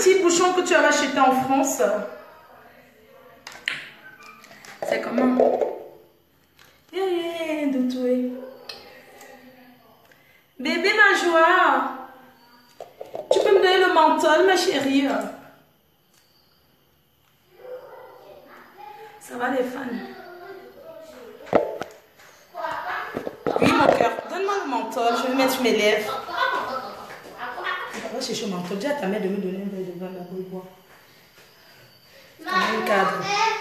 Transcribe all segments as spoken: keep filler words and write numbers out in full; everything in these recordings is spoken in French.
petit bouchon que tu avais acheté en France. C'est comment? Yeah, yeah, Doutoué. Bébé ma joie. Tu peux me donner le menthol, ma chérie? Ça va les fans? Oui, mon cœur. Donne-moi le menthol. Je vais mettre sur mes lèvres. On va chercher le menthol. Dis à ta mère de me donner un verre de vin là-bas et boire. Un cadre.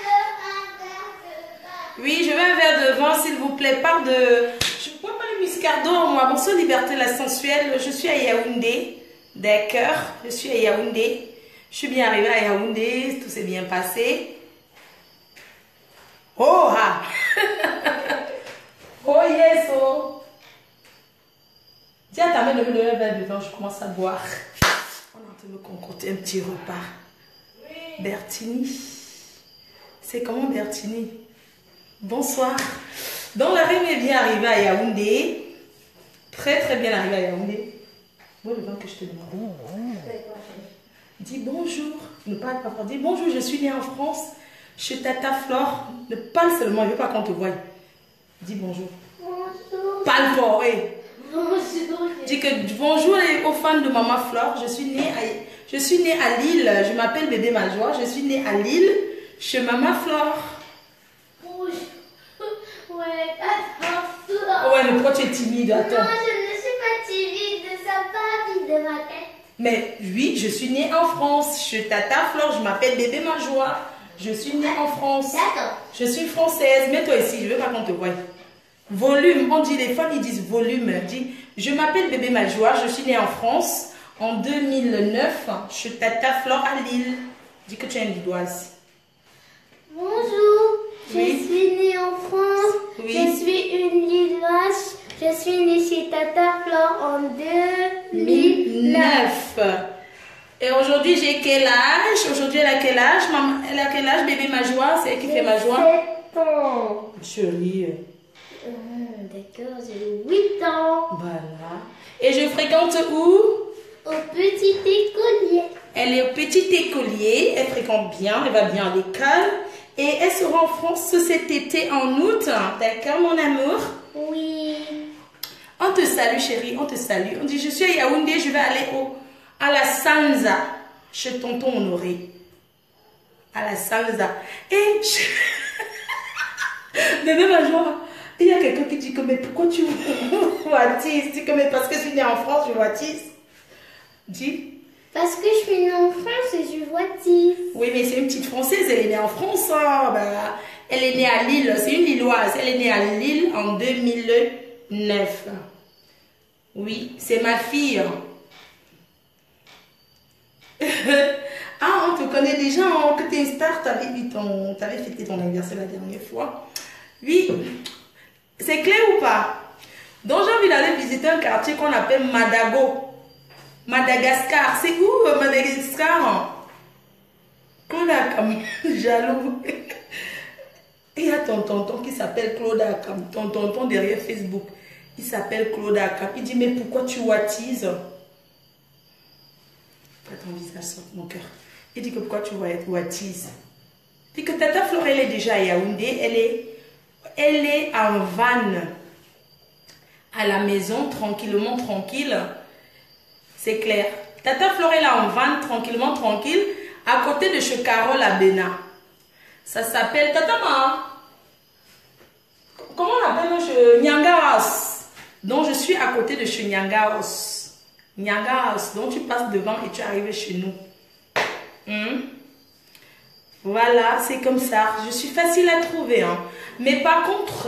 Oui, je veux un verre de vin, s'il vous plaît. Part de... Je ne bois pas le muscardon, moi. Bonsoir, Liberté, la sensuelle. Je suis à Yaoundé. D'accord. Je suis à Yaoundé. Je suis bien arrivée à Yaoundé. Tout s'est bien passé. Oh, ah. Oh, yes, oh. Dis à ta mère de me donner un verre de vin. Je commence à boire. On est en train de me concocter un petit repas. Oui. Bertini. C'est comment Bertini? Bonsoir. Donc la reine est bien arrivée à Yaoundé. Très très bien arrivée à Yaoundé. Bon, le vin que je te demande. Dis bonjour. Ne parle pas fort. Dis bonjour, je suis née en France. Chez Tata Flore. Ne parle seulement, je ne veux pas qu'on te voie. Dis bonjour. Bonjour. Parle fort, oui. Bonjour. Dis que bonjour aux fans de Maman Flore. Je suis née à, je suis née à Lille. Je m'appelle Bébé Majoie. Je suis née à Lille chez Maman Flore. Oh ouais, mais pourquoi tu es timide? Attends. Non, je ne suis pas timide, ça part vite de ma tête. Mais oui, je suis née en France. Chez Tata Flore, je m'appelle Bébé Majoie. Je suis née en France. D'accord. Je suis française. Mets-toi ici, je veux pas qu'on te voie. Volume, on dit, les femmes ils disent volume. Dis, je m'appelle Bébé Majoie, je suis née en France en deux mille neuf chez Tata Flore à Lille. Dis que tu es une Lilloise. Bonjour, Oui. je suis née en France. Oui. Je suis une Lilloise. Je suis née chez Tata Flore en deux mille neuf. Et aujourd'hui, j'ai quel âge? Aujourd'hui, elle a quel âge? Maman, elle a quel âge, Bébé Majoie? C'est elle qui fait Majoie? sept ans. Chérie. Euh, D'accord, j'ai huit ans. Voilà. Et je fréquente où? Au petit écolier. Elle est au petit écolier. Elle fréquente bien. Elle va bien à l'école. Et elle sera en France cet été en août. D'accord, mon amour? Oui. On te salue, chérie. On te salue. On dit, je suis à Yaoundé. Je vais aller au, à la Sanza. Chez tonton Honoré. À la Sanza. Et... Bébé Majoie. Il y a quelqu'un qui dit que, mais pourquoi tu wattises? Dis que, mais parce que je suis née en France, je wattise. Dis. Parce que je suis née en France et je voitise. Oui, mais c'est une petite Française, elle est née en France. Hein. Bah, elle est née à Lille, c'est une Lilloise. Elle est née à Lille en deux mille neuf. Oui, c'est ma fille. Ah, on te connaît déjà, hein, que tu es une star, tu avais fêté ton anniversaire la dernière fois. Oui. C'est clair ou pas? Donc j'ai envie d'aller visiter un quartier qu'on appelle Madago. Madagascar. C'est où euh, Madagascar? Claude Akam. Jaloux. Il y a ton tonton qui s'appelle Claude Akam. Ton tonton derrière Facebook. Il s'appelle Claude Akam. Il dit, mais pourquoi tu wattises? Pas ton visage sur mon cœur. Il dit que pourquoi tu wattises? Il dit que Tata Flore, elle est déjà à Yaoundé. Elle est... Elle est en van à la maison, tranquillement, tranquille. C'est clair. Tata Flore est là en van, tranquillement, tranquille, à côté de chez Carole à Bénin. Ça s'appelle Tata Ma. Comment on appelle chez Nyangaos? Donc, je suis à côté de chez Nyangaos. Nyangaos. Donc, tu passes devant et tu arrives chez nous. Hmm? Voilà, c'est comme ça. Je suis facile à trouver. Hein. Mais par contre...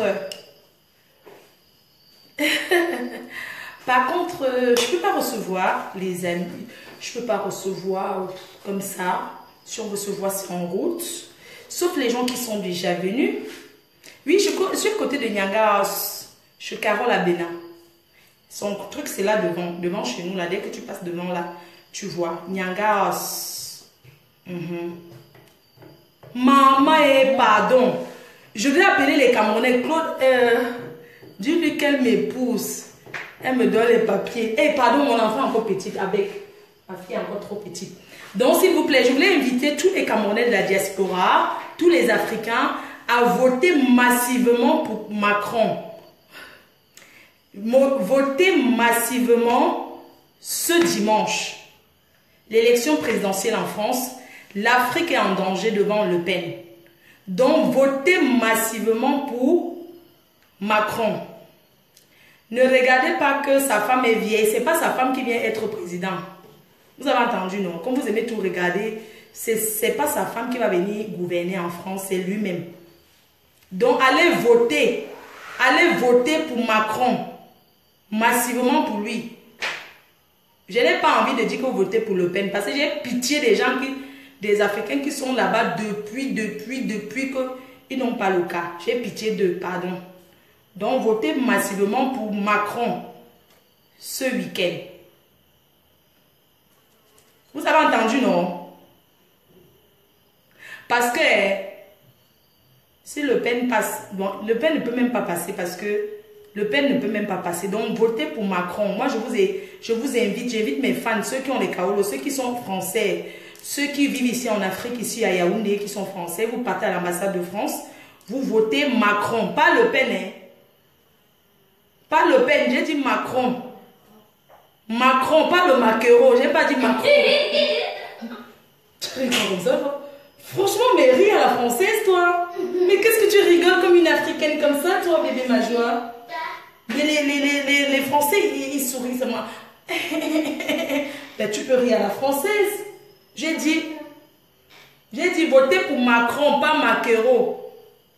par contre, je ne peux pas recevoir les amis. Je ne peux pas recevoir comme ça. Si on recevoir, c'est en route. Sauf les gens qui sont déjà venus. Oui, je suis à côté de Nyangaos. Chez Carole à Bénin. Son truc, c'est là devant. Devant chez nous. Là, dès que tu passes devant là, tu vois. Nyangaos. Mm-hmm. Maman et pardon. Je vais appeler les Camerounais. Claude, euh, dis-lui qu'elle m'épouse. Elle me donne les papiers. Eh, pardon, mon enfant est encore petite avec. Ma fille est encore trop petite. Donc, s'il vous plaît, je voulais inviter tous les Camerounais de la diaspora, tous les Africains, à voter massivement pour Macron. Voter massivement ce dimanche. L'élection présidentielle en France, l'Afrique est en danger devant Le Pen. Donc, votez massivement pour Macron. Ne regardez pas que sa femme est vieille. Ce n'est pas sa femme qui vient être président. Vous avez entendu, non? Comme vous aimez tout regarder, ce n'est pas sa femme qui va venir gouverner en France, c'est lui-même. Donc, allez voter. Allez voter pour Macron. Massivement pour lui. Je n'ai pas envie de dire que vous votez pour Le Pen parce que j'ai pitié des gens, qui, des Africains qui sont là-bas depuis, depuis, depuis qu'ils n'ont pas le cas. J'ai pitié d'eux, pardon. Donc, votez massivement pour Macron ce week-end. Vous avez entendu, non? Parce que si Le Pen passe, bon, Le Pen ne peut même pas passer parce que Le Pen ne peut même pas passer. Donc, votez pour Macron. Moi, je vous, ai, je vous invite, j'invite mes fans, ceux qui ont les Kaolo, ceux qui sont français, ceux qui vivent ici en Afrique, ici à Yaoundé, qui sont français, vous partez à l'ambassade de France, vous votez Macron, pas Le Pen, hein. Pas Le Pen, j'ai dit Macron. Macron, pas le Maquereau, j'ai pas dit Macron. Tu rigoles comme ça, franchement, mais ris à la française, toi. Mais qu'est-ce que tu rigoles comme une Africaine comme ça, toi, bébé ma joie? Les, les, les, les, les Français, ils, ils sourient seulement. Ben, tu peux rire à la française. J'ai dit, j'ai dit votez pour Macron, pas Maquereau.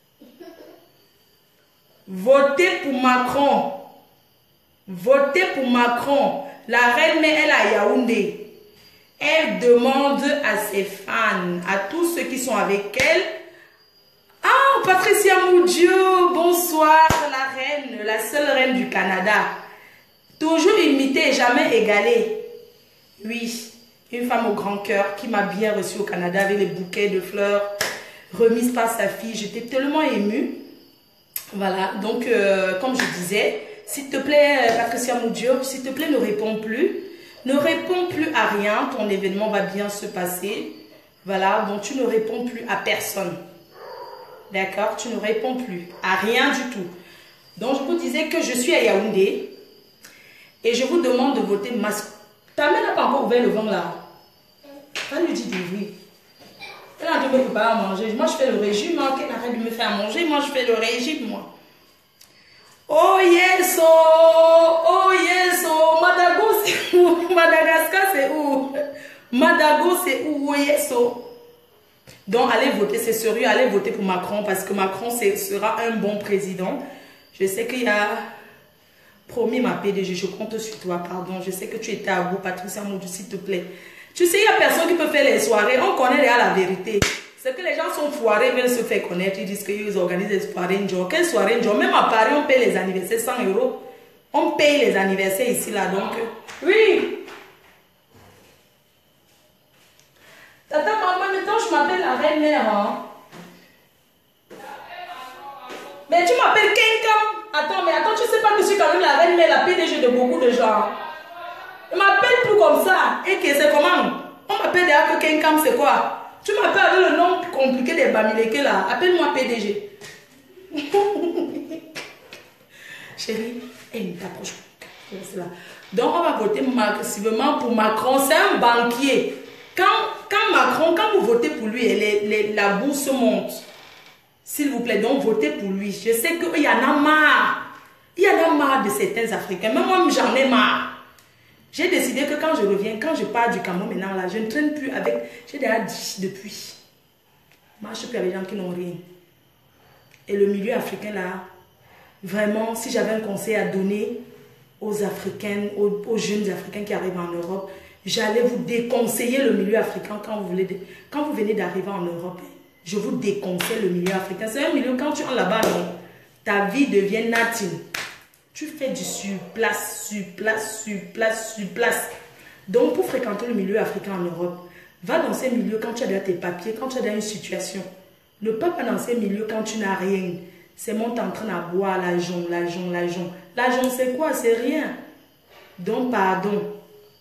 Votez pour Macron. Votez pour Macron. La reine, mais elle a Yaoundé. Elle demande à ses fans, à tous ceux qui sont avec elle. Ah, Patricia Moudio, bonsoir, la reine, la seule reine du Canada. Toujours imitée, jamais égalée. Oui, une femme au grand cœur qui m'a bien reçue au Canada avec les bouquets de fleurs remises par sa fille. J'étais tellement émue. Voilà, donc euh, comme je disais, s'il te plaît, Patricia Moudio, s'il te plaît, ne réponds plus. Ne réponds plus à rien, ton événement va bien se passer. Voilà, donc tu ne réponds plus à personne. D'accord? Tu ne réponds plus à rien du tout. Donc je vous disais que je suis à Yaoundé et je vous demande de voter masque. Ta mère n'a pas encore ouvert le vent là. Elle lui dit d'ouvrir. Elle a dit de me préparer à manger. Moi je fais le régime, hein, qu'elle arrête de me faire manger. Moi je fais le régime, moi. Oh yes, oh, oh yes, oh, Madago c'est où? Madagascar c'est où? Madago c'est où? Oh yes, oh. Donc allez voter, c'est sérieux, allez voter pour Macron parce que Macron sera un bon président. Je sais qu'il y a promis ma P D G, je compte sur toi, pardon. Je sais que tu étais à bout, Patricia Moudou, s'il te plaît. Tu sais, il n'y a personne qui peut faire les soirées, on connaît déjà la vérité. C'est que les gens sont foirés, veulent se faire connaître, ils disent qu'ils organisent des soirées Njo. Quelle soirée Njo? Même à Paris, on paye les anniversaires cent euros. On paye les anniversaires ici, là, donc. Oui. Tata, maman, maintenant je m'appelle la reine-mère. Hein? Mais tu m'appelles Kenkam. Attends, mais attends, tu sais pas que je suis quand même la reine-mère, la P D G de beaucoup de gens. Ne m'appelle plus comme ça. Et que c'est comment? On m'appelle déjà que Kenkam, c'est quoi? Tu m'appelles avec le nom compliqué des Bamileke là. Appelle-moi P D G. Chérie, elle ne t'approche pas. Donc on va voter massivement pour Macron. C'est un banquier. Quand, quand Macron, quand vous votez pour lui, les, les, la bourse monte. S'il vous plaît, donc votez pour lui. Je sais qu'il y en a marre. Il y en a marre de certains Africains. Même moi, j'en ai marre. J'ai décidé que quand je reviens, quand je pars du Cameroun maintenant, là, je ne traîne plus avec... J'ai déjà dit depuis. Je ne marche plus avec les gens qui n'ont rien. Et le milieu africain, là, vraiment, si j'avais un conseil à donner aux Africains, aux, aux jeunes Africains qui arrivent en Europe, j'allais vous déconseiller le milieu africain quand vous, voulez, quand vous venez d'arriver en Europe. Je vous déconseille le milieu africain. C'est un milieu, quand tu es là-bas, ta vie devient natine. Tu fais du surplace, surplace, surplace, surplace. Donc, pour fréquenter le milieu africain en Europe, va dans ces milieux quand tu as déjà tes papiers, quand tu as déjà une situation. Ne pas pas dans ces milieux quand tu n'as rien. C'est mon en train à boire l'argent, l'argent, l'argent. L'argent, c'est quoi? C'est rien. Donc, pardon.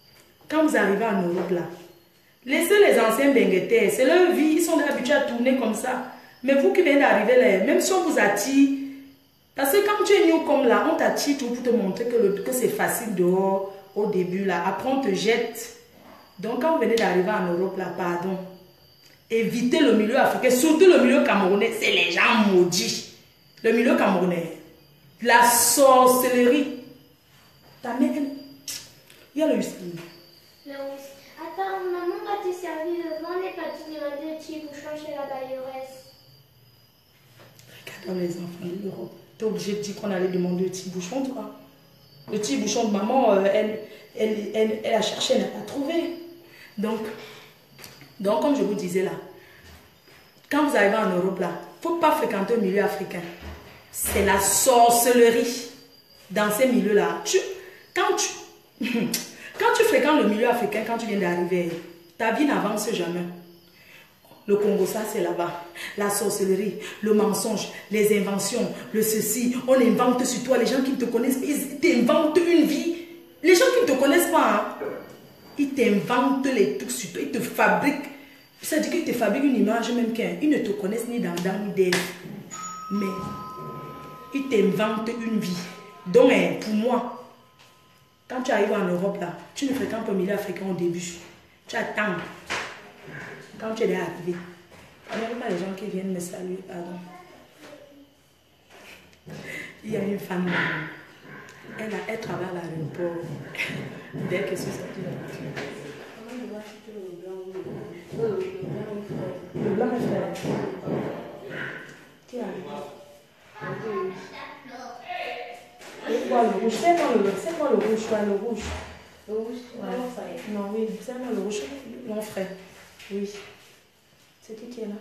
quand vous arrivez en Europe là, laissez les anciens benguetés, c'est leur vie, ils sont habitués à tourner comme ça. Mais vous qui venez d'arriver là, même si on vous attire, parce que quand tu es new comme là, on t'attire pour te montrer que, le, que c'est facile dehors au début là, après on te jette. Donc quand vous venez d'arriver en Europe là, pardon, évitez le milieu africain, surtout le milieu camerounais, c'est les gens maudits. Le milieu camerounais, la sorcellerie. Ta mère, il y a le whisky. Attends, maman va te servir le vin, les pâtes de deux petits bouchons chez la bailleresse. Regarde les enfants de l'Europe. Tu es obligé de dire qu'on allait demander le petit bouchon, toi. Le petit bouchon de maman, euh, elle, elle, elle, elle a cherché, elle n'a pas trouvé. Donc, donc, comme je vous disais là, quand vous arrivez en Europe là, il ne faut pas fréquenter le milieu africain. C'est la sorcellerie dans ces milieux-là. Tu, quand, tu, quand tu fréquentes le milieu africain, quand tu viens d'arriver, ta vie n'avance jamais. Le Congo, ça c'est là-bas. La sorcellerie, le mensonge, les inventions, le ceci. On invente sur toi. Les gens qui ne te connaissent pas, ils t'inventent une vie. Les gens qui ne te connaissent pas, hein, ils t'inventent les trucs sur toi. Ils te fabriquent. Ça dit qu'ils te fabriquent une image même qu'ils ne te connaissent ni dans ni d'elle. Mais ils t'inventent une vie. Donc, pour moi, quand tu arrives en Europe, là, tu ne fréquentes pas le milieu africain au début. Tu attends. Quand tu es arrivé, il n'y a pas les gens qui viennent me saluer. Pardon. Il y a une femme, elle, a, elle travaille à l'aéroport. Dès que je suis sortie de la voiture. Le blanc est frère. Qui arrive? C'est quoi le rouge? C'est quoi le rouge? C'est quoi le rouge? Le rouge. Le rouge, ouais. Non, oui, c'est moi le rouge. Mon frère. Oui. C'est qui qui est là?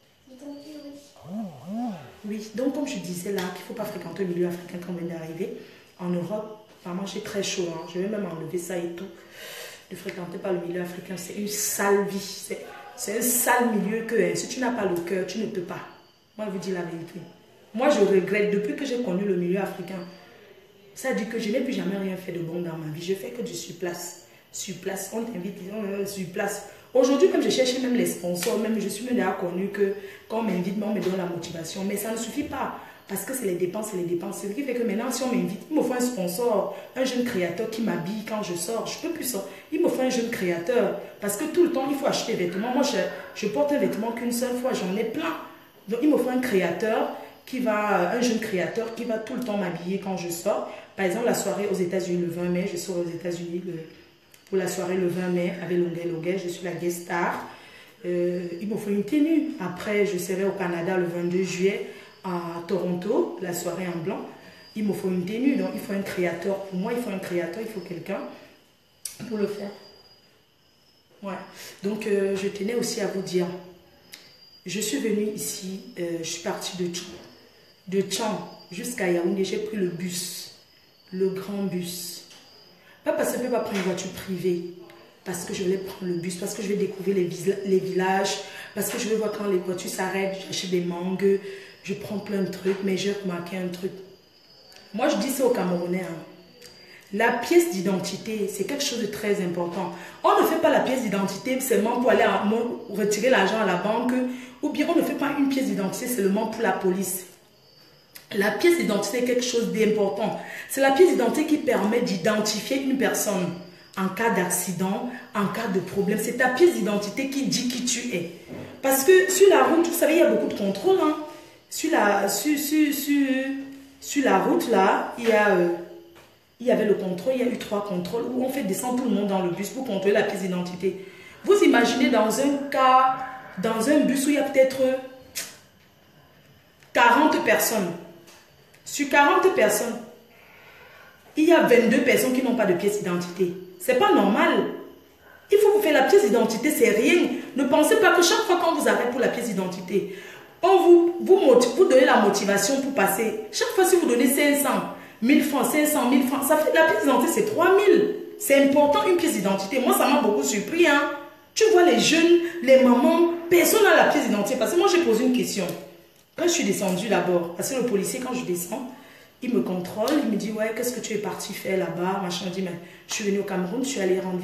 Oui, donc comme je disais là, qu'il ne faut pas fréquenter le milieu africain quand on vient d'arriver. En Europe, vraiment j'ai très chaud. Hein. Je vais même enlever ça et tout. Ne fréquentez pas le milieu africain, c'est une sale vie. C'est un sale milieu que hein, si tu n'as pas le cœur, tu ne peux pas. Moi, je vous dis la vérité. Moi, je regrette, depuis que j'ai connu le milieu africain, ça dit que je n'ai plus jamais rien fait de bon dans ma vie. Je fais que du sur place. Sur place, on t'invite, on, sur place. Aujourd'hui, comme je cherche même les sponsors, même je suis même déjà connu que quand on m'invite, on me donne la motivation. Mais ça ne suffit pas. Parce que c'est les dépenses, c'est les dépenses. C'est ce qui fait que maintenant, si on m'invite, il me faut un sponsor, un jeune créateur qui m'habille quand je sors. Je ne peux plus sortir. Il me faut un jeune créateur. Parce que tout le temps, il faut acheter des vêtements. Moi, je, je porte un vêtement qu'une seule fois, j'en ai plein. Donc, il me faut un créateur qui va, un jeune créateur qui va tout le temps m'habiller quand je sors. Par exemple, la soirée aux États-Unis le vingt mai, je sors aux États-Unis pour la soirée le vingt mai avec Longuet Longuet, je suis la guest star. Euh, il me faut une tenue. Après, je serai au Canada le vingt-deux juillet à Toronto, la soirée en blanc. Il me faut une tenue, donc il faut un créateur. Pour moi, il faut un créateur, il faut quelqu'un pour le faire. Ouais. Donc, euh, je tenais aussi à vous dire, je suis venue ici, euh, je suis partie de Tchou, de Tchang jusqu'à Yaoundé, j'ai pris le bus, le grand bus. Pas parce que je ne peux pas prendre une voiture privée, parce que je vais prendre le bus, parce que je vais découvrir les, les villages, parce que je vais voir quand les voitures s'arrêtent, j'achète des mangues, je prends plein de trucs, mais j'ai remarqué un truc. Moi, je dis ça aux Camerounais. Hein. La pièce d'identité, c'est quelque chose de très important. On ne fait pas la pièce d'identité seulement pour aller à, retirer l'argent à la banque, ou bien on ne fait pas une pièce d'identité seulement pour la police. La pièce d'identité est quelque chose d'important. C'est la pièce d'identité qui permet d'identifier une personne en cas d'accident, en cas de problème. C'est ta pièce d'identité qui dit qui tu es. Parce que sur la route, vous savez, il y a beaucoup de contrôles. Hein. Sur, la, sur, sur, sur, sur la route, là, il y, a, euh, il y avait le contrôle. Il y a eu trois contrôles où on fait descendre tout le monde dans le bus pour contrôler la pièce d'identité. Vous imaginez dans un cas, dans un bus où il y a peut-être quarante personnes. Sur quarante personnes, il y a vingt-deux personnes qui n'ont pas de pièce d'identité. C'est pas normal. Il faut vous faire la pièce d'identité, c'est rien. Ne pensez pas que chaque fois qu'on vous arrête pour la pièce d'identité, on vous, vous, vous donnez la motivation pour passer. Chaque fois, si vous donnez cinq cents, mille francs, cinq cents, mille francs, ça fait la pièce d'identité, c'est trois mille. C'est important une pièce d'identité. Moi, ça m'a beaucoup surpris. Hein. Tu vois les jeunes, les mamans, personne n'a la pièce d'identité. Parce que moi, j'ai posé une question. Quand je suis descendue d'abord, parce que le policier, quand je descends, il me contrôle, il me dit, ouais, qu'est-ce que tu es parti faire là-bas, machin. Je dis, mais je suis venue au Cameroun, je suis allée rendre visite à ma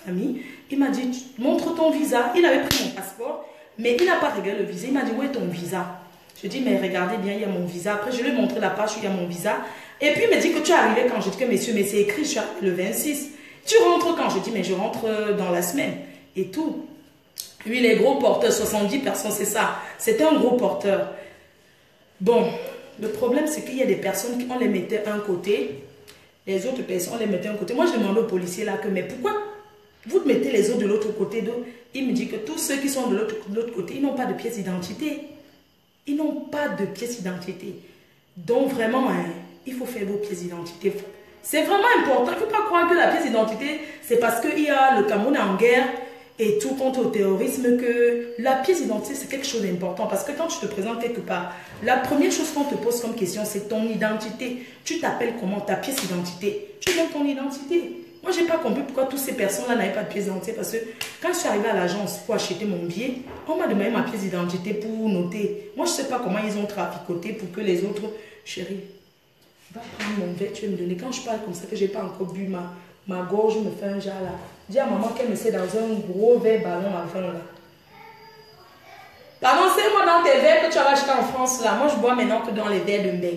famille. Il m'a dit, montre ton visa. Il avait pris mon passeport, mais il n'a pas regardé le visa. Il m'a dit, où est ton visa? Je dis, mais regardez bien, il y a mon visa. Après, je lui ai montré la page où il y a mon visa. Et puis, il me dit que tu es arrivé quand? Je dis que, monsieur, mais c'est écrit, je suis arrivé le vingt-six. Tu rentres quand? Je dis, mais je rentre dans la semaine. Et tout. Lui, les gros porteurs, soixante-dix personnes, c'est ça. C'est un gros porteur. Bon, le problème, c'est qu'il y a des personnes qui, on les mettait un côté, les autres personnes, on les mettait un côté. Moi, je demandais au policier là que, mais pourquoi vous mettez les autres de l'autre côté? Il me dit que tous ceux qui sont de l'autre côté, ils n'ont pas de pièce d'identité. Ils n'ont pas de pièce d'identité. Donc, vraiment, hein, il faut faire vos pièces d'identité. C'est vraiment important. Il ne faut pas croire que la pièce d'identité, c'est parce qu'il y a le Cameroun en guerre et tout contre le terrorisme que la pièce d'identité, c'est quelque chose d'important. Parce que quand tu te présentes quelque part, la première chose qu'on te pose comme question, c'est ton identité. Tu t'appelles comment? Ta pièce d'identité. Tu donnes ton identité. Moi, je n'ai pas compris pourquoi toutes ces personnes-là n'avaient pas de pièce d'identité. Parce que quand je suis arrivée à l'agence pour acheter mon billet, on m'a demandé ma pièce d'identité pour noter. Moi, je ne sais pas comment ils ont traficoté pour que les autres... Chérie, va prendre mon verre, tu vas me donner. Quand je parle comme ça, que je n'ai pas encore bu, ma, ma gorge me fait un jar là. Dis à maman qu'elle me sait dans un gros verre ballon à vin là. Balancez-moi dans tes verres que tu as acheté en France là. Moi, je bois maintenant que dans les verres de Meg.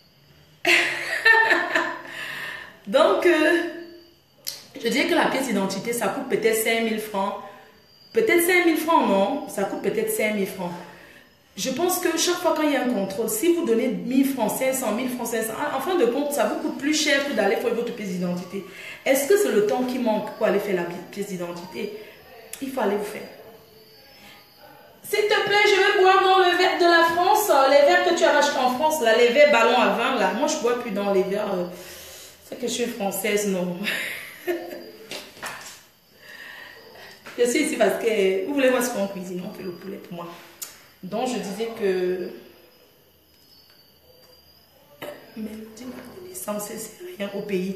Donc... Euh, je dirais que la pièce d'identité, ça coûte peut-être cinq mille francs. Peut-être cinq mille francs, non. Ça coûte peut-être cinq mille francs. Je pense que chaque fois qu'il y a un contrôle, si vous donnez mille francs, cinq cents, mille francs, cinq cents, en fin de compte, ça vous coûte plus cher que d'aller faire votre pièce d'identité. Est-ce que c'est le temps qui manque pour aller faire la pièce d'identité? Il faut aller vous faire. S'il te plaît, je vais boire dans le verre de la France, les verres que tu as achetés en France, là, les verres ballons à vin, là. Moi, je ne bois plus dans les verres. Euh, c'est que je suis française, non. Je suis ici parce que vous voulez voir ce qu'on cuisine, on fait le poulet pour moi. Donc je disais que même ma connaissance, c'est rien au pays.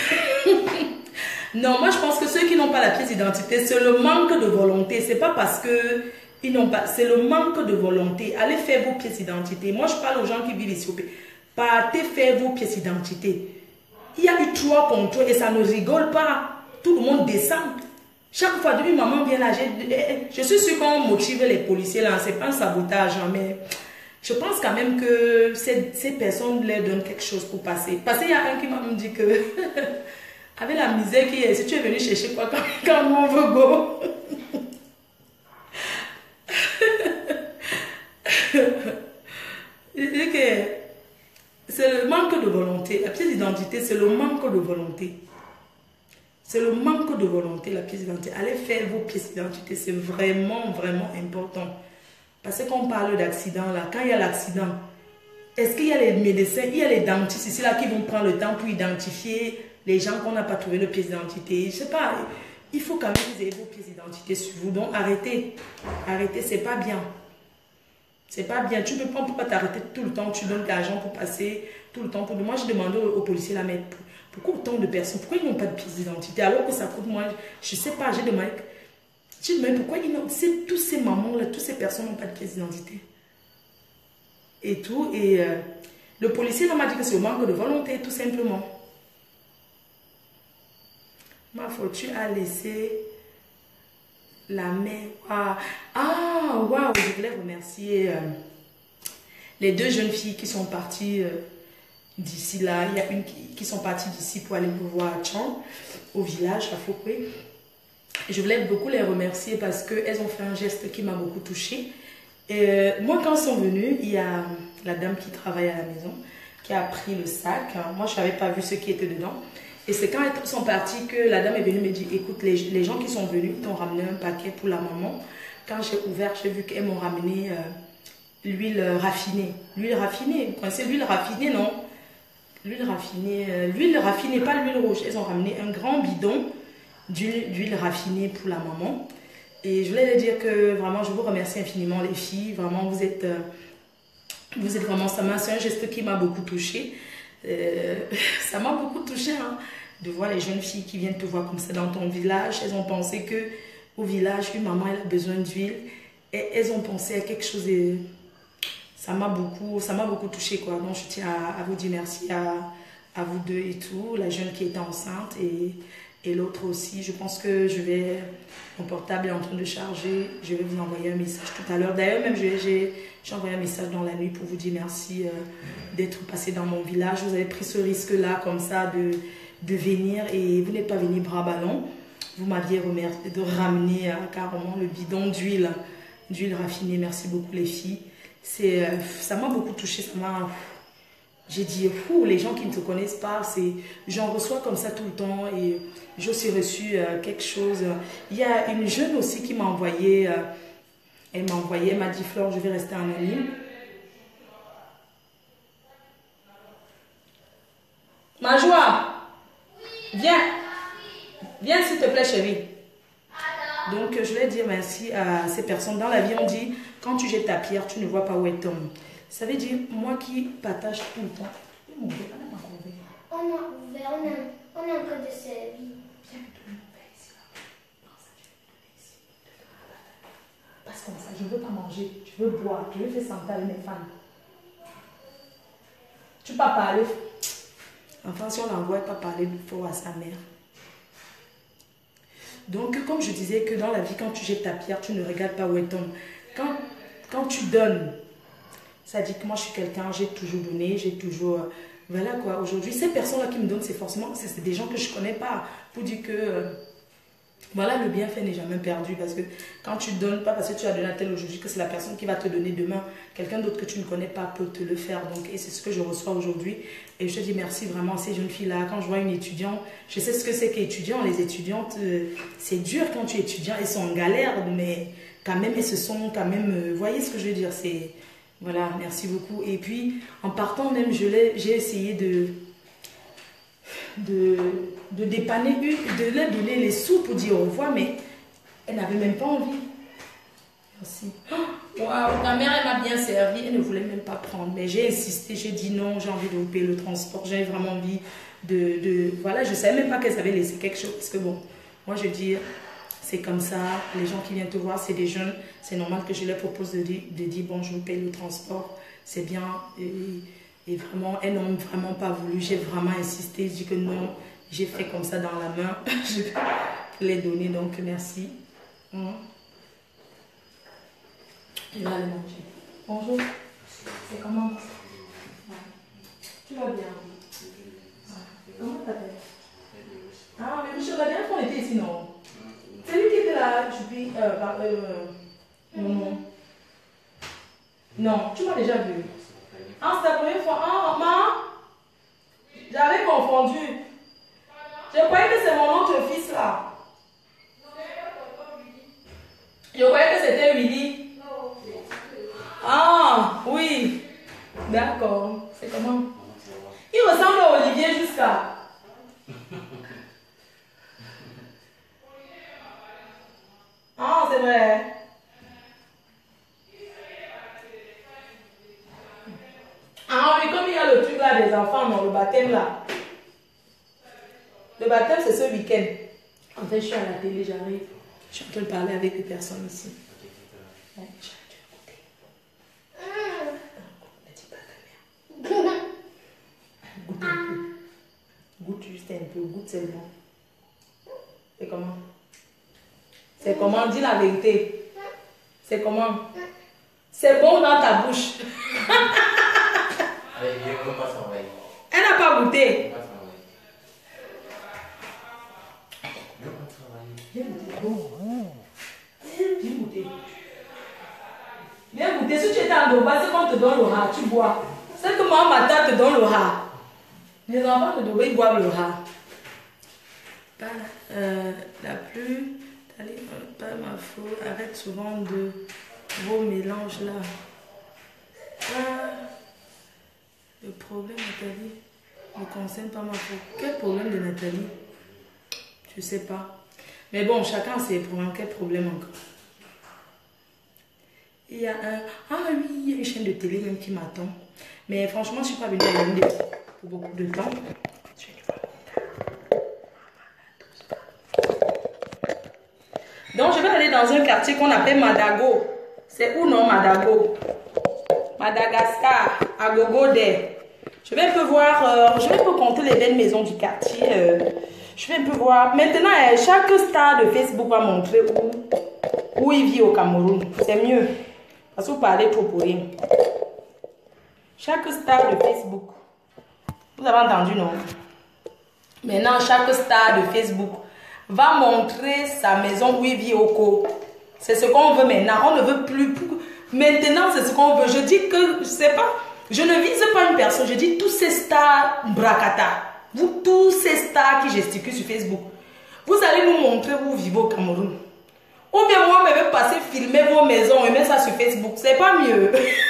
Non, moi je pense que ceux qui n'ont pas la pièce d'identité, c'est le manque de volonté. C'est pas parce que ils n'ont pas, c'est le manque de volonté. Allez faire vos pièces d'identité. Moi je parle aux gens qui vivent ici au pays. Partez faire vos pièces d'identité. Il y a eu trois contrôles et ça ne rigole pas. Tout le monde descend. Chaque fois, depuis maman vient là, je, je suis sûre qu'on motive les policiers là. C'est pas un sabotage, mais je pense quand même que ces, ces personnes leur donnent quelque chose pour passer. Parce qu'il y a un qui m'a dit que, avec la misère qui est, si tu es venu chercher quoi quand, quand on veut go. Je dis que c'est le manque de volonté. La pièce d'identité, c'est le manque de volonté. C'est le manque de volonté, la pièce d'identité. Allez faire vos pièces d'identité, c'est vraiment, vraiment important. Parce qu'on parle d'accident là, quand il y a l'accident, est-ce qu'il y a les médecins, il y a les dentistes ici là qui vont prendre le temps pour identifier les gens qu'on n'a pas trouvé le pièce d'identité? Je ne sais pas, il faut quand même que vous ayez vos pièces d'identité sur vous. Donc arrêtez, arrêtez, c'est pas bien. C'est pas bien. Tu ne peux pas t'arrêter tout le temps, tu donnes de l'argent pour passer tout le temps. Pour... Moi, je demandais aux policiers là, mais pourquoi autant de personnes, pourquoi ils n'ont pas de pièce d'identité alors que ça coûte moins? Je ne sais pas, j'ai demandé. J'ai demandé pourquoi ils n'ont, tous ces mamans là, toutes ces personnes n'ont pas de pièce d'identité. Et tout. Et euh, le policier m'a dit que c'est au manque de volonté, tout simplement. Ma fortune a laissé la main. Ah, ah waouh, je voulais remercier euh, les deux jeunes filles qui sont parties euh, d'ici là. Il y a une qui, qui sont parties d'ici pour aller me voir à Tchang, au village, à Fokwe. Je voulais beaucoup les remercier parce qu'elles ont fait un geste qui m'a beaucoup touchée. Et, euh, moi, quand elles sont venues, il y a la dame qui travaille à la maison qui a pris le sac. Moi, je n'avais pas vu ce qui était dedans. Et c'est quand elles sont parties que la dame est venue me dire, écoute, les, les gens qui sont venus t'ont ramené un paquet pour la maman. Quand j'ai ouvert, j'ai vu qu'elles m'ont ramené euh, l'huile raffinée. L'huile raffinée, vous connaissez l'huile raffinée, non? L'huile raffinée, euh, l'huile raffinée, pas l'huile rouge. Elles ont ramené un grand bidon d'huile raffinée pour la maman. Et je voulais leur dire que vraiment, je vous remercie infiniment les filles. Vraiment, vous êtes, euh, vous êtes vraiment, ça m'a, c'est un geste qui m'a beaucoup touchée. Euh, ça m'a beaucoup touchée hein, de voir les jeunes filles qui viennent te voir comme ça dans ton village. Elles ont pensé que au village, une maman elle a besoin d'huile. Et elles ont pensé à quelque chose de... Ça m'a beaucoup, ça m'a beaucoup touchée quoi. Donc je tiens à, à vous dire merci à, à vous deux et tout, la jeune qui était enceinte et, Et l'autre aussi, je pense que je vais... Mon portable est en train de charger. Je vais vous envoyer un message tout à l'heure. D'ailleurs, même j'ai envoyé un message dans la nuit pour vous dire merci euh, d'être passé dans mon village. Vous avez pris ce risque-là comme ça de, de venir et vous n'êtes pas venu bras ballants. Vous m'aviez remercié de ramener euh, carrément le bidon d'huile, d'huile raffinée. Merci beaucoup les filles. C'est, euh, ça m'a beaucoup touchée. Ça m'a... J'ai dit, fou, les gens qui ne te connaissent pas, j'en reçois comme ça tout le temps et j'ai aussi reçu euh, quelque chose. Il y a une jeune aussi qui m'a envoyé, euh, elle m'a envoyé, elle m'a dit, Flore, je vais rester anonyme. Ma joie, viens, viens s'il te plaît chérie. Donc je vais dire merci à ces personnes. Dans la vie on dit, quand tu jettes ta pierre, tu ne vois pas où elle tombe. Ça veut dire, moi qui partage tout le temps. On a ouvert, on a, on a encore de servir. Parce que ça, je ne veux pas manger, je veux boire, je veux faire santé avec mes femmes. Tu peux pas parler. Enfin, si on l'envoie, pas parler fort à sa mère. Donc, comme je disais que dans la vie, quand tu jettes ta pierre, tu ne regardes pas où elle tombe. Quand, quand tu donnes, ça dit que moi je suis quelqu'un, j'ai toujours donné, j'ai toujours... Euh, voilà quoi, aujourd'hui, ces personnes-là qui me donnent, c'est forcément, c'est des gens que je ne connais pas. Pour dire que, euh, voilà, le bienfait n'est jamais perdu. Parce que quand tu donnes, pas parce que tu as donné à tel aujourd'hui, que c'est la personne qui va te donner demain. Quelqu'un d'autre que tu ne connais pas peut te le faire. Donc, et c'est ce que je reçois aujourd'hui. Et je te dis merci vraiment à ces jeunes filles-là. Quand je vois une étudiante, je sais ce que c'est qu'étudiant. Les étudiantes, euh, c'est dur quand tu es étudiant. Elles sont en galère, mais quand même, elles se sont quand même... Euh, vous voyez ce que je veux dire, c'est... Voilà, merci beaucoup. Et puis, en partant même, j'ai essayé de, de, de dépanner une, de leur donner les sous pour dire au revoir, mais elle n'avait même pas envie. Merci. Waouh, ta mère, elle m'a bien servi, elle ne voulait même pas prendre. Mais j'ai insisté, j'ai dit non, j'ai envie de vous payer le transport, j'ai vraiment envie de, de... Voilà, je ne savais même pas qu'elle avait laissé quelque chose. Parce que bon, moi je dis... C'est comme ça, les gens qui viennent te voir, c'est des jeunes. C'est normal que je leur propose de dire, de dire bon, je vous paye le transport. C'est bien. Et, et vraiment, elles n'ont vraiment pas voulu. J'ai vraiment insisté. Je dis que non, j'ai fait comme ça dans la main. Je vais les donner, donc merci. Hum. Je vais aller manger. Bonjour. C'est comment? Tu vas bien? Comment t'appelles? Ah, mais Michel, la dernière fois on était ici, non? C'est lui qui était là, je dis, euh, par, euh, non, non. Non, tu m'as déjà vu. Ah, c'est la première fois. Ah, maman, j'avais confondu. Je croyais que c'est mon autre fils là. Je croyais que c'était Willy. Ah, oui. D'accord. C'est comment? Il ressemble à Olivier jusqu'à... Ah, c'est vrai. Ah oui, comme il y a le truc là des enfants, non, le baptême là. Le baptême, c'est ce week-end. En fait, je suis à la télé, j'arrive. Je suis en train de parler avec des personnes ici. Ouais, je vais goûter. Ne dis pas ta mère. Goûte un peu. Goûte juste un peu. Goûte seulement. C'est comment? C'est comment? Dis la vérité. C'est comment? C'est bon dans ta bouche. Elle n'a pas goûté. Viens goûter. Viens goûter. Si tu étais en Doba, c'est qu'on te donne le rat, tu bois. C'est que moi, ma tante te donne le rat. Les enfants de Doba, ils boivent le rat. Pas euh, la plus... Allez, pas ma faute. Arrête souvent de vos mélanges là. Ah, le problème, Nathalie, ne concerne pas ma faute. Quel problème de Nathalie? Je sais pas. Mais bon, chacun ses problèmes. Quel problème encore? Il y a un... Ah oui, il y a une chaîne de télé même qui m'attend. Mais franchement, je ne suis pas venue à la vidéo pour beaucoup de temps. Je vais Donc, je vais aller dans un quartier qu'on appelle Madago. C'est où non, Madago? Madagascar, à Gogodé. Je vais un peu voir, euh, je vais un peu compter les belles maisons du quartier. Euh, Je vais un peu voir. Maintenant, chaque star de Facebook va montrer où, où il vit au Cameroun. C'est mieux. Parce que vous parlez trop pour rien. Chaque star de Facebook. Vous avez entendu, non? Maintenant, chaque star de Facebook va montrer sa maison où il vit au Co. C'est ce qu'on veut maintenant. On ne veut plus. plus. Maintenant, c'est ce qu'on veut. Je dis que, je sais pas, je ne vise pas une personne. Je dis tous ces stars bracata. Vous, tous ces stars qui gesticulent sur Facebook. Vous allez nous montrer où vous vivez au Cameroun. Ou bien moi, je vais passer filmer vos maisons et mettre ça sur Facebook. C'est pas mieux.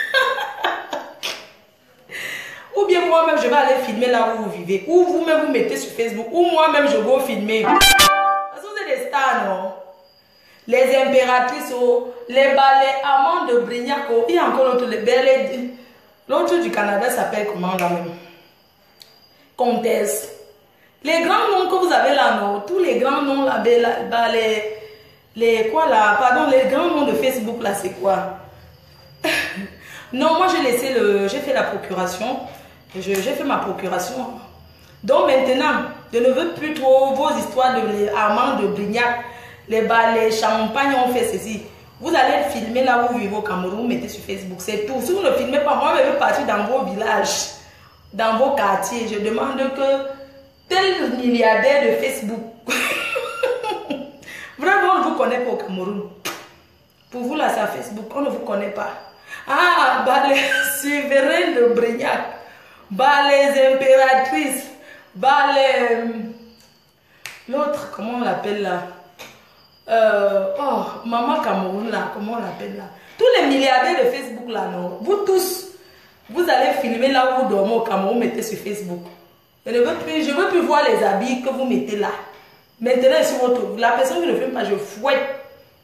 Ou bien moi-même, je vais aller filmer là où vous vivez. Ou vous-même, vous mettez sur Facebook. Ou moi-même, je vais filmer. Parce que vous êtes des stars, non? Les impératrices, oh, les balais amants de Brignac, oh, il y a encore l'autre, les balais. L'autre du Canada s'appelle comment là même? Comtesse. Les grands noms que vous avez là, non? Tous les grands noms là, là les, les quoi là? Pardon, les grands noms de Facebook là, c'est quoi? Non, moi j'ai laissé le. J'ai fait la procuration. J'ai fait ma procuration. Donc maintenant, je ne veux plus trop vos histoires de les amants de Brignac. Les balais, champagne ont fait ceci. Vous allez filmer là où vous vivez au Cameroun, vous mettez sur Facebook, c'est tout. Si vous ne filmez pas, moi je vais partir dans vos villages, dans vos quartiers. Je demande que tel milliardaire de Facebook, vraiment on ne vous connaît pas au Cameroun. Pour vous là, c'est à Facebook, on ne vous connaît pas. Ah, bah les souverains de Brignac, bah les impératrices, bah les... L'autre, comment on l'appelle là? Euh, oh, Maman Cameroun là, comment on l'appelle là? Tous les milliardaires de Facebook là, non? Vous tous, vous allez filmer là où vous dormez au Cameroun, mettez sur Facebook. Je ne veux plus, je veux plus voir les habits que vous mettez là. Maintenant, sur votre, la personne qui ne filme pas, je fouette.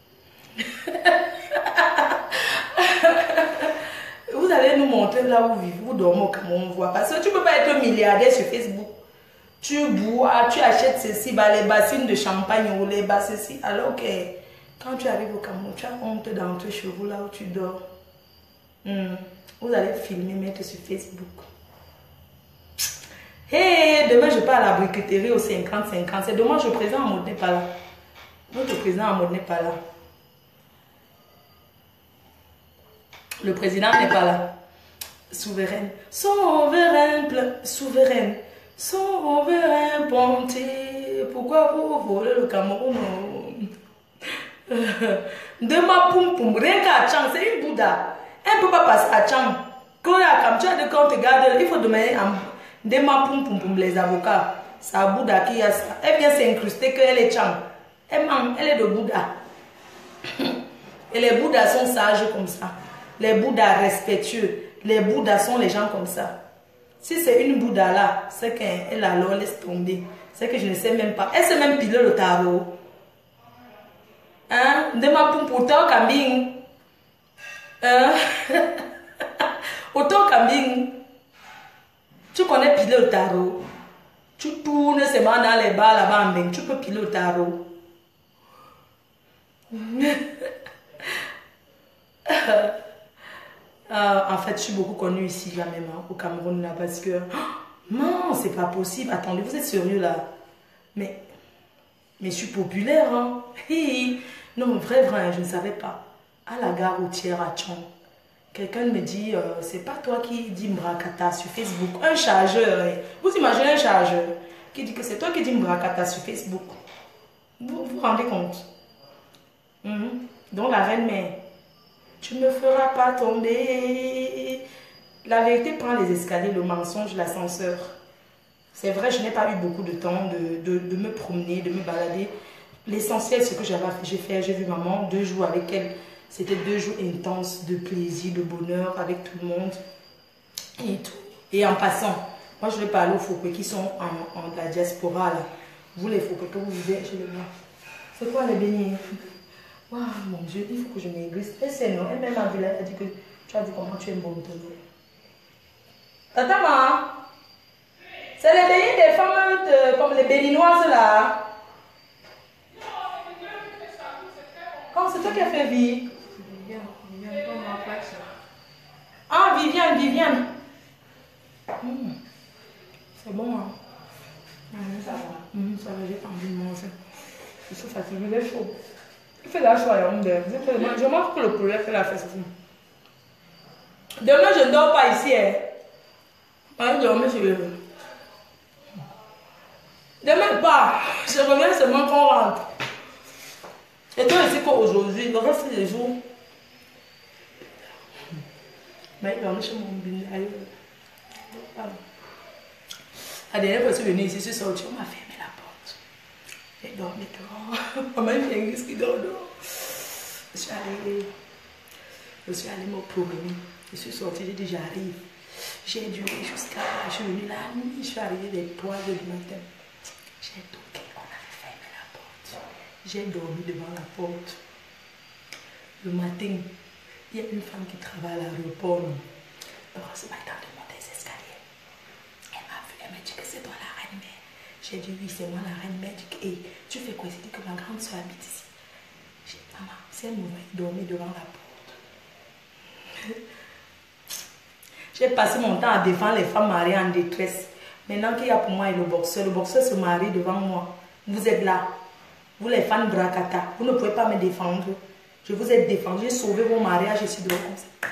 Vous allez nous montrer là où vous vivez, vous dormez au Cameroun, on voit. Parce que tu ne peux pas être milliardaire sur Facebook. Tu bois, tu achètes ceci, bah, les bassines de champagne ou les bassines ceci. Alors que quand tu arrives au Cameroun, tu as honte d'entrer chez vous là où tu dors. Hmm. Vous allez filmer, mettre sur Facebook. Hey, demain je pars à la briqueterie au cinquante cinquante. C'est dommage, le président Amadou n'est pas là. Notre président Amadou n'est pas là. Le président n'est pas là. Souveraine. Souveraine, souveraine. Souverain ponté, pourquoi vous volez le Cameroun? De ma poum poum, rien qu'à Tchang, c'est une Bouddha. Elle ne peut pas passer à Tchang. Quand tu as de quand tu regardes, il faut demander à de ma poum poum poum les avocats. C'est à Bouddha qui a ça. Elle vient s'incruster qu'elle est Tchang. Elle, elle est de Bouddha. Et les Bouddhas sont sages comme ça. Les Bouddhas respectueux. Les Bouddhas sont les gens comme ça. Si c'est une Bouddha là, c'est qu'elle alors laisse tomber. C'est que je ne sais même pas. Elle sait même piler le tarot. Hein? De ma poum pour toi, Kambing. Hein? Autant Kambing. Tu connais piler le tarot. Tu tournes seulement dans les bars là-bas, tu peux piler le tarot. Euh, en fait, je suis beaucoup connue ici, là même, hein, au Cameroun, là, parce que... Non, c'est pas possible. Attendez, vous êtes sérieux, là? Mais... Mais je suis populaire, hein? Hi. Non, vrai, vrai, je ne savais pas. À la gare routière à Tchon, quelqu'un me dit, euh, c'est pas toi qui dis Mbrakata sur Facebook. Un chargeur, hein. Vous imaginez un chargeur qui dit que c'est toi qui dis Mbrakata sur Facebook. Vous vous rendez compte? Mm-hmm. Donc, la reine-mère... Tu ne me feras pas tomber. La vérité prend les escaliers, le mensonge, l'ascenseur. C'est vrai, je n'ai pas eu beaucoup de temps de, de, de me promener, de me balader. L'essentiel, ce que j'avais j'ai fait, j'ai vu maman, deux jours avec elle. C'était deux jours intenses de plaisir, de bonheur avec tout le monde. Et tout. Et en passant, moi je vais parler aux Fokwe qui sont en, en la diaspora là. Vous les Fokwe que vous vivez, je les vois. C'est quoi les beignets? Waouh, mon Dieu, il faut que je maigrisse. Et c'est non, elle-même a vu là, elle a dit que tu as vu comment tu es bon de l'eau. Tata, maman, c'est les beignets des femmes de, comme les béninoises là. Oh, c'est toi qui as fait vie. Viviane, Viviane, comme ma pâte. Ah, Viviane, Viviane. Mmh. C'est bon, hein? Mmh, ça va. Mmh, ça va, j'ai Ça se faisait chaud. Il fait la choix à Yaoundé. Je mange que le poulet fait la fête. Demain, je ne dors pas ici. Hein. Je dormir sur le... Demain, pas. Je reviens seulement qu'on rentre. Et toi aussi qu'aujourd'hui, le reste des jours. Mais il dormait chez mon bin. La dernière fois que je suis venue ici, je suis sortie, on m'a fermé la porte. J'ai dormi dehors. Maman, il y a un qui dort dehors. Je suis allée, je suis allée me promener. Je suis sortie, j'ai dit j'arrive. J'ai duré jusqu'à, je suis venue la nuit, je suis arrivée vers trois heures du matin. J'ai toqué, on avait fermé la porte. J'ai dormi devant la porte. Le matin, il y a une femme qui travaille à l'aéroport. Heureusement, elle t'a demandé les escaliers. Elle m'a vu, elle m'a dit que c'est toi la reine mère. J'ai dit oui, c'est moi la reine mère. Elle dit que hey, tu fais quoi? Elle dit que ma grande soeur habite ici. J'ai dit maman, c'est elle m'aurait dormi devant la porte. J'ai passé mon temps à défendre les femmes mariées en détresse. Maintenant qu'il y a pour moi et le boxeur, le boxeur se marie devant moi. Vous êtes là. Vous les fans Brakata, vous ne pouvez pas me défendre. Je vous ai défendu, j'ai sauvé vos mariages, je suis dehors comme ça.